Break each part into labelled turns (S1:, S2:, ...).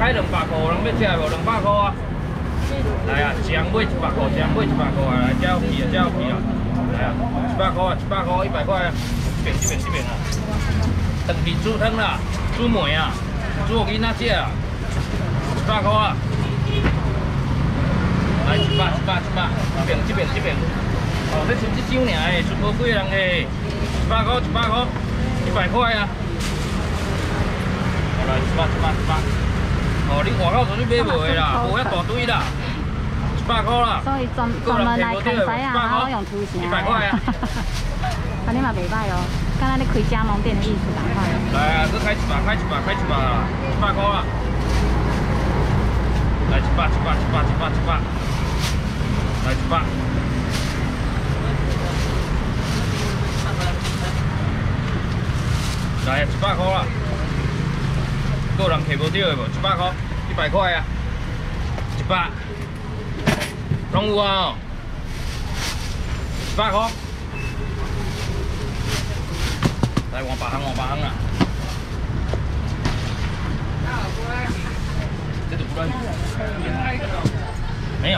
S1: 开200块，有人要吃无？200块啊！来啊，姜买100块，姜买100块啊！来，这有皮啊，这有皮啊！来啊，100块啊，100块，100块啊！这边啊！长皮煮汤啦，煮糜啊，煮给囡仔食啊，100块啊！来100，这边。哦，这剩1箱尔诶，剩无几个人诶，100块，100块啊！好来100。哦，你外口就你买无的啦，无遐大堆啦，100块啦。
S2: 所以专门来看西啊，还要用图形。
S1: 100块啊！
S2: 啊，你嘛袂歹哦，敢若你开加盟店的意思同款。
S1: 来啊，再开100啦，100块啦。来100，来100。来100块啦。个人摕无着的无？100块，100块啊，100，拢有啊，100块。来换别行啊！这就不乱。没有。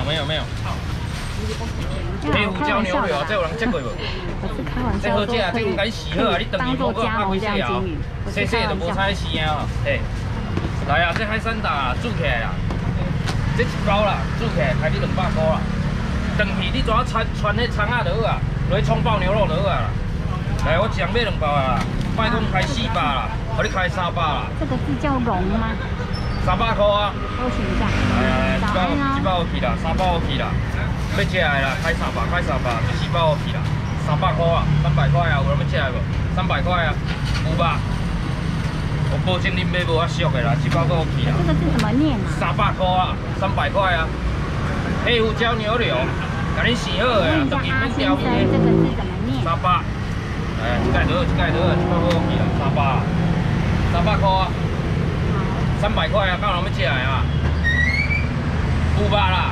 S1: 黑胡椒牛柳，这有人吃过无？这好食啊，这甲你洗好啊，你等于无个拍几细啊，细就无菜丝啊，嘿。来啊，这海产大煮起来啦，这1包啦，煮起来开你200块啦。长皮你怎啊穿迄葱仔就好啊，落去葱爆牛肉就好啊。来，我一人买2包啦，卖讲开400啦，互你开300啦。
S2: 这个字叫龙吗
S1: ？300块啊。
S2: 我寻一下。
S1: 来，1包去啦，3包去啦。要吃的啦，开300，就4包去啦，300块啊，300块啊，有人要吃的无？300块啊，有吧？我保证你买无遐俗的啦，1包够去啦。
S2: 这个字怎么念啊
S1: ？300块啊，300块啊。黑胡椒牛柳，甲你洗好的啦，等于免调味。
S2: 这个字怎么念
S1: ？300。哎，这个好，1包够去啦，300块啊。300块啊，敢有人要吃的啊？有吧啦？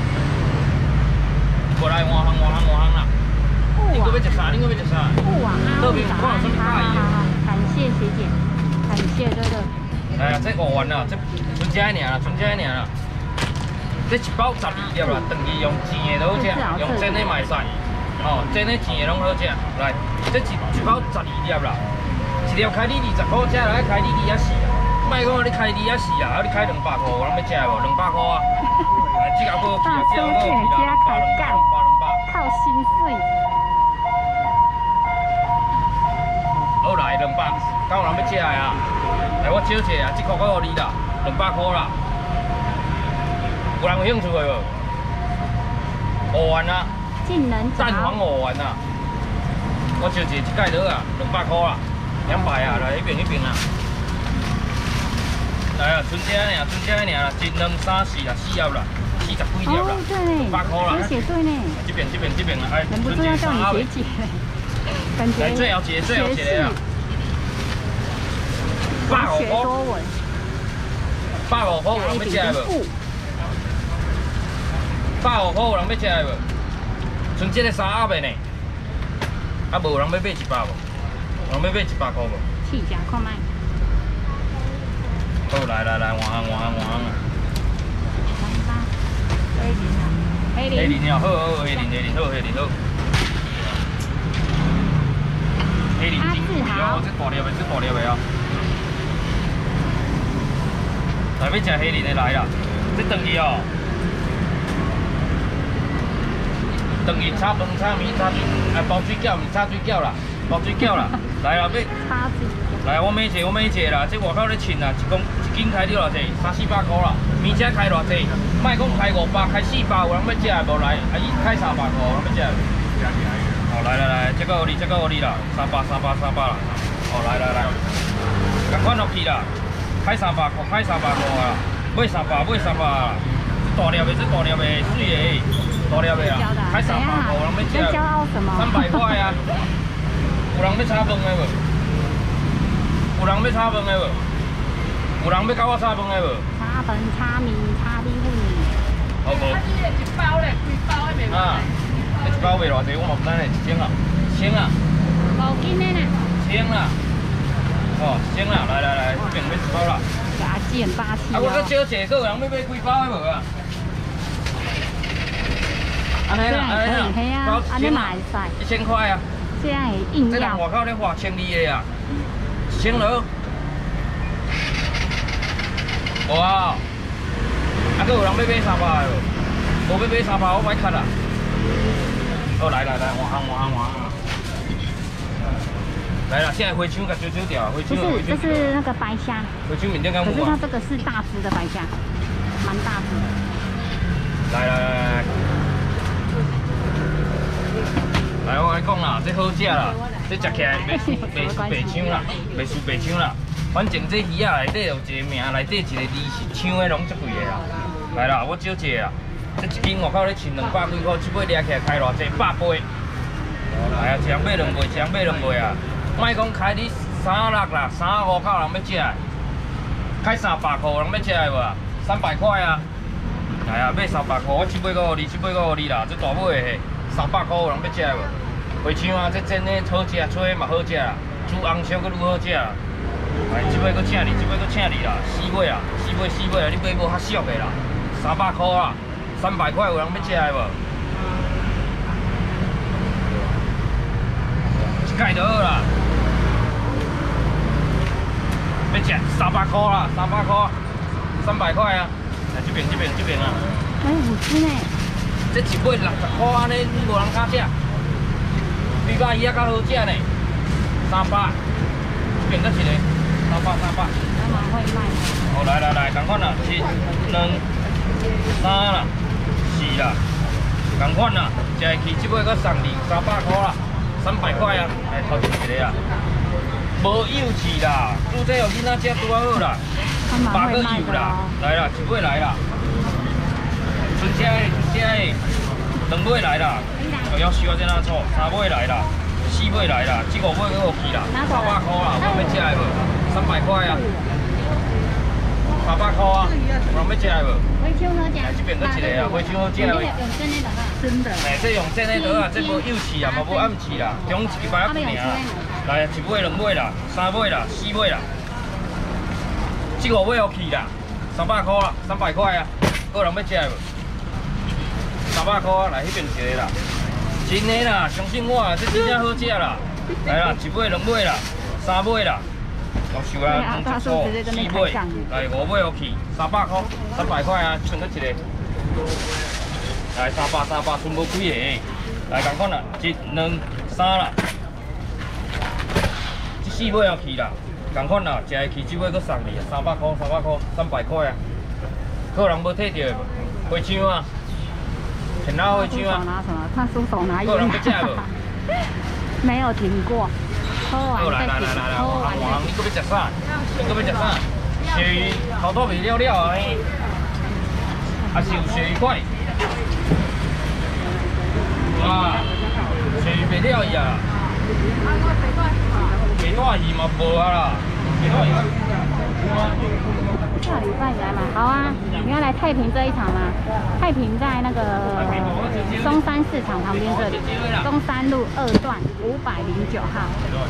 S1: 过来换行啦。你搁要食啥？
S2: 不啊，
S1: 这边看有什么介意？
S2: 感谢学姐。感谢这个。
S1: 哎呀，这5元啦，这剩这尔啦，这1包12粒啦，等于用煎的都好食，用煎的卖晒。哦，煎的煎的拢好食。来，这一包12粒啦，一粒开你20块，这来开你24啦。莫讲你开24啦，你开200块，有人要食无？200块啊。来，这个好去啦，这个好去啦，200。
S2: 靠心碎。
S1: 好来200，敢有人要吃的啊？来，我少一个啊，这块我予你啦，200块啦。有人有兴趣的无？5元啊，蛋黄5元啊。我少一个，这介好啊，200块啦，200啊，来迄边啊。来啊，剩这尔，啦，1、2、3、4啦，4粒啦，40几粒啦，200块啦。
S2: 写对呢。
S1: 这边啊，哎，
S2: 忍不住要叫你学姐。感觉
S1: 来最后一个啊，150块，150块有人要吃的无？150块有人要吃的无？剩这个3盒的呢，啊无人要买100无？有人要买100块无？
S2: 试一下看卖。
S1: 好，来，换行啊。黑林啊，好，黑林好。黑林金贵哦，这大粒的啊！来要吃黑林的来啦，这等于哦，等于炒饭、炒面、炒包水饺，唔是炒水饺啦，包水饺啦，来啦，来我买一个啦，这外口咧称啦，一斤开了偌济，300-400块啦，面车开偌济，莫讲开500，开400，有人要吃的无来？啊，伊开300块，有人要吃的。哦，来，这个有你啦，300啦。哦，来，赶快落去啦，开300块，啦，买300啦。大粒的，水的，大粒的啦，开300块，有人要吃？300块啊，有人要炒饭的无？有人要炒饭的无？有人要教我炒饭的无？
S2: 炒饭、炒面、炒米粉。
S1: 好无？
S3: 一包嘞，几包的袂
S1: 啊，这1包卖偌济？我嘛不知呢，1000啊，1000啊。
S2: 5斤的呢？
S1: 1000啦。哦，1000啦，来，这边买1包啦。
S2: 加气，很霸气
S1: 啊，我搁
S2: 哦。
S1: 少一个，有人要买几包的无啊？安尼啦，安尼啦，
S2: 嘿啊，安尼嘛会使。
S1: 1000块啊。
S2: 这样会硬
S1: 这人
S2: 要。
S1: 外口咧花1200的啊，1000落。有啊。啊，搁有人要买300的无？无要买300，我买卡啦。哦，来，换。来啦，现在回枪甲揪掉，回枪。
S2: 不是，这是那个白虾。
S1: 回枪面顶敢有
S2: 可是它
S1: 啊？
S2: 这个是大只的白虾，蛮大只的。
S1: 来，来，我跟你讲啦，这好食啦，这食起来袂输白枪啦，袂输白枪啦。反正这鱼仔内底有一个名，内底一个字是枪的，拢足贵的啦。来啦，我少一个啦，这一斤外口咧称200几块，这尾掠起来开偌济100杯。来啊，一人买2杯，一人买2杯啊！莫讲开你36啦，35块人要食的，开300块人要食的无啊？300块啊！来啊，买300块，我这尾个互你，这尾个互你啦，这大尾的300块有人要食的无？回枪啊，这真的好食，吹的嘛好食啦，煮红烧阁愈好食啦。来，这尾阁请你，这尾阁请你啦，4尾啊，你买无较俗的啦，300块啦，300块有人要食的无？一盖就好啦。要食300块啦，300块，300块啊！来这边啊！
S2: 还有5只呢。
S1: 这一尾60块安尼，无人敢食。比甲鱼仔较好食呢，300。这边搁一个，300。
S2: 还蛮会卖的。
S1: 哦，来，同款啦，1、2、3啦，4啦，同款啦，食会去，这尾搁送你300块啦，300块啊！来，头前一个啊，无幼稚啦，煮这互囡仔食拄好啦，8个油啦，来啦，一尾来啦，剩下的，2尾来啦，又要烧这哪错，3尾来啦，4尾来啦，这5尾搁有去啦，300块啦，有人要食的无？300块啊，300块啊，有人要食的无？
S2: 回秋好食。
S1: 来这边搁一个啊，回手好食的。
S2: 用真的真的。
S1: 哎，这用真的刀啊，这无幼刺啊，嘛无暗刺啦，中一摆仔尔啦。来啊，1尾、2尾啦，3尾啦，4尾啦，这5尾有去啦，300块啦，300块啊，有人要食的无？300块啊，来迄边一个啦，真的啦，相信我啊，这真正好食啦。来啦，1尾、2尾啦，3尾啦。要收啊，2只4尾，来5尾 OK， 300块，300块啊，剩搁一个。来300，剩无几个，来同款啦，1、2、3啦，这4尾 OK 啦，同款啦，食会去，这尾搁送你啊，300块，300块啊，有人无退着的无？回枪啊，骗老回枪啊。
S2: 拿什么？他出手拿烟。
S1: 有人要食无？
S2: 没有停过。
S1: 好来，我你搁要食啥？你搁要食啥？鳕鱼头肚未了了安尼，还是有鳕鱼块。啊，鳕鱼未了伊啊。北大鱼嘛无啊啦，北大鱼。
S2: 下礼拜你来买，好啊！你要来太平这一场吗？太平在那个中山市场旁边这里，中山路2段509号。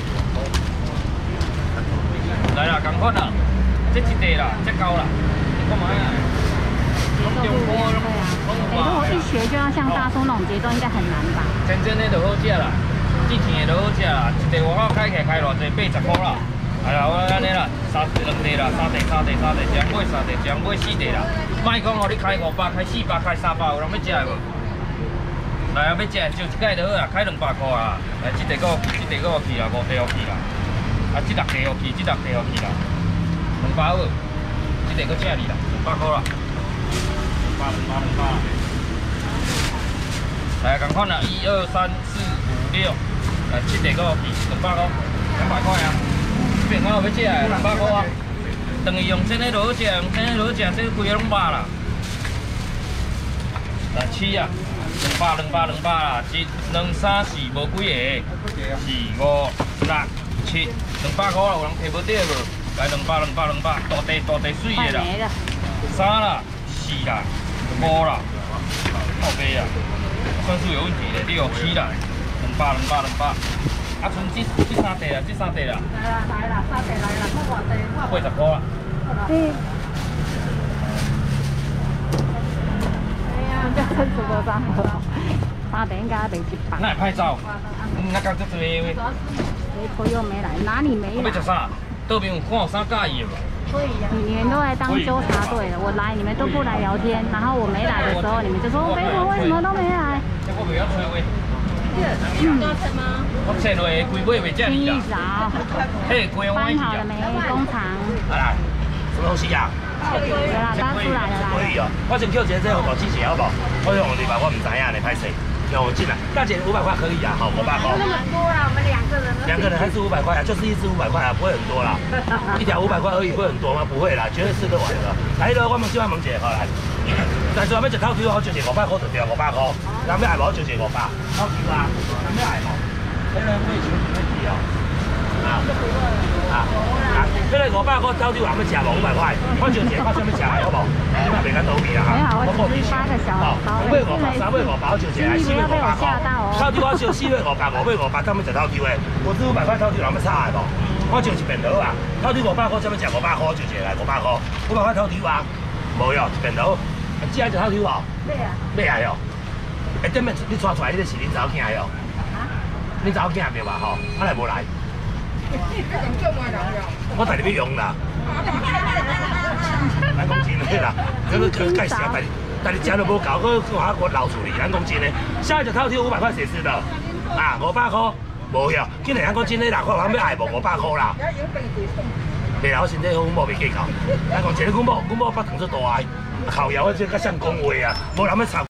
S1: 来啦，同款啦，这一地啦，这够啦，干嘛呀？
S2: 对啊，如果一学就要像大叔那种节奏，应该很难吧？
S1: 真正的就好食啦，之前的就好食啦，一地外口开起来开偌济，80块啦。哎啦，我安尼啦，2地啦，3地，一人买3地，一人买4地啦。莫讲哦，你开500，开400，开300，有人要食的无？来啊，要食就一盖就好啦，开200块啊。来，这地个有去，这地个有去啦，5地有去啦。啊，这6地有去，这6地有去啦。200好，这地个请你啦，200块啦。200。来，同款啦，1、2、3、4、5、6。来，这地个有去，200块，200块啊。这边我有要食的，200块啊。等于用真的就好食，用真的就好食，这规个拢肉啦。来7啊，200啦，1、2、3、4无几个，4、5、6、7，200块啦，有人摕无着无？来200，大地水的啦。3啦，4啦，5啦，靠背啊，算数有问题的，你有7啦，200。啊，剩这3地啦，
S3: 来啦，3地来啦，80块啦。
S1: 80块啦。
S2: 真是无啥好，3点应该卖100。
S1: 那会拍照，那讲这多喂。
S2: 我又没来，哪里没来？
S1: 要食啥？倒边有看有啥介意的无？
S2: 你们都来当纠察队的，我来你们都不来聊天，然后我没来的时候，你们就说为什么都没来？
S1: 我袂晓吹话。
S3: 多层吗？
S1: 我切落去规尾袂遮
S2: 新
S1: 哩
S2: 一
S1: 啦。
S2: 早，
S1: 嘿，规我
S2: 搬好了没？工厂。
S4: 来，什么东西啊？
S2: 有啦，刚出来了啦。
S4: 可以哦，我先扣一个这个大姐姐好不好？我用200块，我唔知影你拍谁。有进来，大姐500块可以啊，好500块。
S3: 那么多啦，我们2个人。
S4: 2个人还是500块啊，就是一只500块啊，不会很多啦。一条500块而已，会很多吗？不会啦，绝对吃得完的。来了，我们今晚问一下，好来。但是我要吃透抽，我就是500块就对，500块。人要爱无就是500。透抽啊，人要爱无？这个会求你问题哦。这个500块透抽，人要吃无500块？我就一看什么吃的好不好？你嘛袂敢倒闭啦哈。
S2: 我只是发个小红包。
S4: 买500、3买500，我就一个4买500块。透抽我就4买500，5买500，他们吃透抽的。我只500块透抽，人要差的无？我就一便当啊，透抽500块，怎么吃500块？就一个来500块，500块透抽啊，无哟，一便当。只爱食透抽哦？买啊。买啊哟。哎，顶面你带出来，迄个是恁查某囝哟。恁查某囝对吧？吼，我来无来。我带你去用啦。咱讲真的啦，这个可介绍，但你吃都无够，我留处理。咱讲真的，下一只透抽500块谁吃的？啊，500块，无哟。今日咱讲真的啦，我要爱无500块啦。袂啦，我身体好，阮某袂计较。咱讲真的，阮某腹肠做大个，靠腰我这较像讲话啊，无人要插。